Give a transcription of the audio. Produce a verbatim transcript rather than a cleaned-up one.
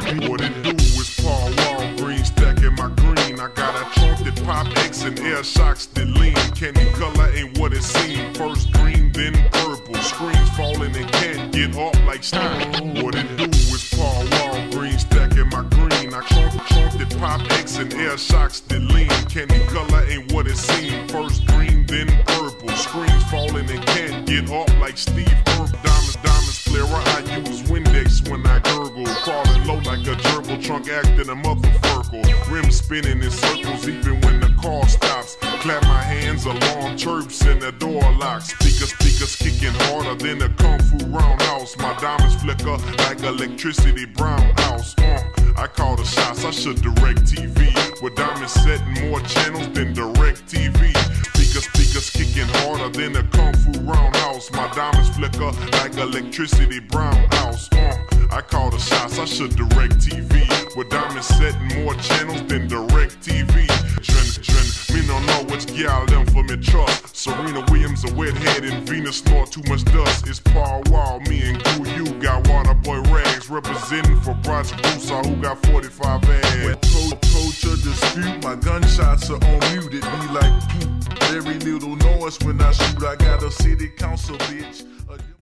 What it do is Paul Walgreen stacking my green. I got a trunk that pop X and air shocks that lean. Candy color ain't what it seem. First green, then purple. Screens falling and can't get up like steam. What it do is Paul Walgreen stacking my green. I trunk, trunk that pop X and air shocks that lean. Candy color ain't what it seem. First green, then purple. Screens falling and can't get up like Steve Urkel. Diamonds, diamonds, flare. I use Windex when I gurgle. Crawling low like a gerbil, trunk acting a motherfucker. Rim spinning in circles even when the car stops. Clap my hands, alarm chirps and the door locks. Speakers, speakers kicking harder than a kung fu roundhouse. My diamonds flicker like electricity brown house. Uh, I call the shots, I should direct T V. With diamonds setting more channels than direct T V. Speakers, speakers kicking harder than a kung fu roundhouse. My diamonds flicker like electricity brown house. Uh, I call the shots, I should direct T V. With diamonds setting more channels than direct T V. Dren, dren, me no know which gal them for me trust. Serena Williams a wet head and Venus snort too much dust. It's Paul Wall, me and Goo You got Water Boy Rags representing for Project Broussard who got forty-five ads. When code, culture dispute, my gunshots are on mute. It be like poop. Very little noise when I shoot. I got a city council bitch.